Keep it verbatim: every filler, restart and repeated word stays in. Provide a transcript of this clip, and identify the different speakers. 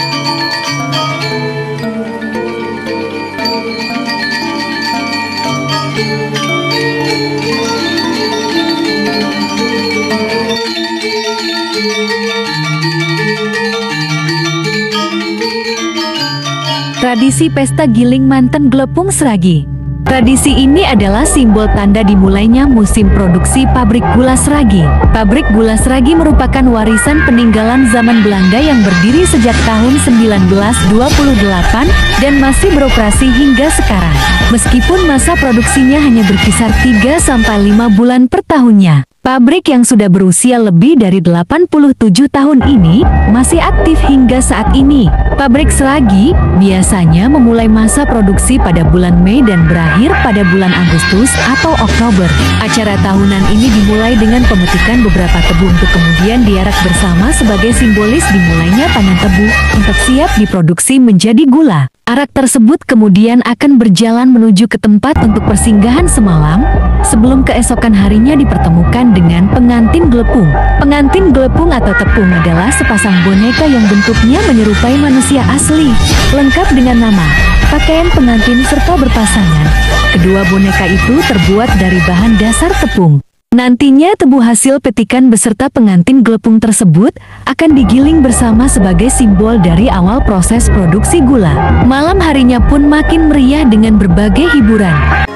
Speaker 1: Tradisi Pesta Giling Manten Glepung Sragi. Tradisi ini adalah simbol tanda dimulainya musim produksi pabrik gula Sragi. Pabrik gula Sragi merupakan warisan peninggalan zaman Belanda yang berdiri sejak tahun sembilan belas dua puluh delapan dan masih beroperasi hingga sekarang. Meskipun masa produksinya hanya berkisar tiga sampai lima bulan per tahunnya, pabrik yang sudah berusia lebih dari delapan puluh tujuh tahun ini masih aktif hingga saat ini. Pabrik Sragi biasanya memulai masa produksi pada bulan Mei dan berakhir pada bulan Agustus atau Oktober. Acara tahunan ini dimulai dengan pemetikan beberapa tebu untuk kemudian diarak bersama sebagai simbolis dimulainya panen tebu untuk siap diproduksi menjadi gula. Arak tersebut kemudian akan berjalan menuju ke tempat untuk persinggahan semalam, sebelum keesokan harinya dipertemukan dengan pengantin glepung. Pengantin glepung atau tepung adalah sepasang boneka yang bentuknya menyerupai manusia asli, lengkap dengan nama, pakaian pengantin serta berpasangan. Kedua boneka itu terbuat dari bahan dasar tepung. Nantinya tebu hasil petikan beserta pengantin glepung tersebut akan digiling bersama sebagai simbol dari awal proses produksi gula. Malam harinya pun makin meriah dengan berbagai hiburan.